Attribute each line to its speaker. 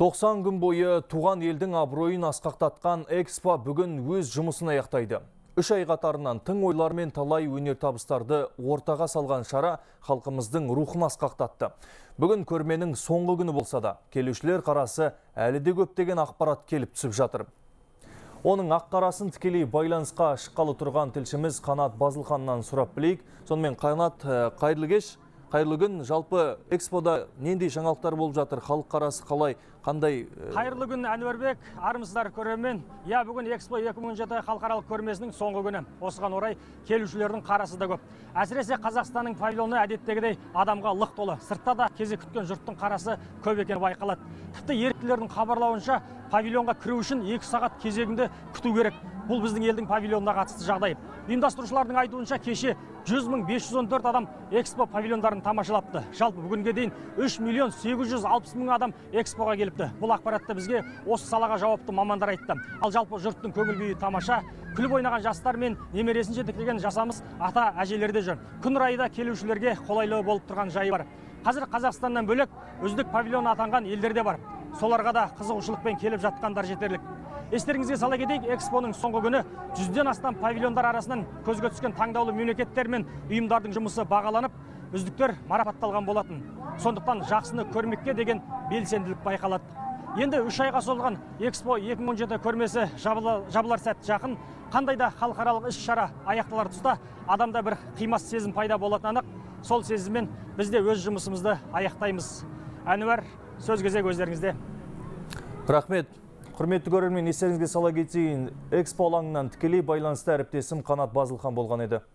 Speaker 1: 90 күн бойы туған елдің абыройын асқақтатқан Экспо бүгін өз жұмысын аяқтайды. 3 ай қатарынан тың ойлар мен талай өнертабыстарды ортаға салған шара халқымыздың рухын асқақтатты. Бүгін көрменің соңғы күні болса да, келушілер қарасы әлі де көптеген ақпарат келіп түсіп жатыр. Оның ақ-қарасын тікелей байланысқа шыққалы тұрған тілшіміз Қанат Базылханнан сұрап білейік. Сонымен Қанат, қайырлы кеш. Қайырлы күн. Жалпы Экспода нендей жаңалықтар болып жатыр? Халық қарасы қалай, қандай?
Speaker 2: Қайырлы күн, Әнуарбек, армысыздар көрермен. Бүгін Экспо 2017 халықаралық көрмесінің соңғы күні. Осыған орай келушілердің қарасы да көп. Әсіресе Қазақстанның павильоны әдеттегідей адамға лық толы. Сыртта да кезек күткен жұрттың қарасы көп екені байқалады. Тіпті еріктілердің хабарлауынша павильонға кіру үшін 2 сағат кезегінде күту керек. Бұл біздің елдің павильонына қатысты жағдай. Ұйымдастырушылардың айтуынша кеше 100.514 адам Экспо павильондарын тамашалапты. Жалпы бүгінге дейін 3.860.000 адам Экспоға келіпті. Бұл ақпаратты бізге осы салаға жауапты мамандар айтты. Ал жалпы жұрттың көңіл күйі тамаша. Күліп ойнаған жастар мен немересін жетектеген жасамыс ата әжелерде жүр. Күн райы да келушілерге қолайлы болып тұрған жайы бар. Қазір Қазақстаннан бөлек үздік павильон атанған елдерде бар. Соларға да қызығушылықпен келіп жатқандар жетерлік. Естеріңізге сала кетейік, Экспоның соңғы күні 100-ден астам павильондар арасынан көзге түскен таңдаулы мемлекеттер мен ұйымдардың жұмысы бағаланып, үздіктер марапатталған болатын. Сондықтан жақсыны көрмекке деген белсенділік байқалады. Енді 3 айға созылған Экспо 2017 көрмесі жабылар сәт жақын. Қандай да халықаралық іс-шара аяқталар тұста адамда бір қимас сезім пайда болатын анық. Сол сезіммен біз де өз жұмысымызды аяқтаймыз. Әнуар, сөз кезегі өздеріңізде.
Speaker 1: Рахмет. Құрметті көрермен, естеріңізге сала кетейін, Экспо алаңынан тікелей байланысты әріптесім Қанат Базылхан болған еді.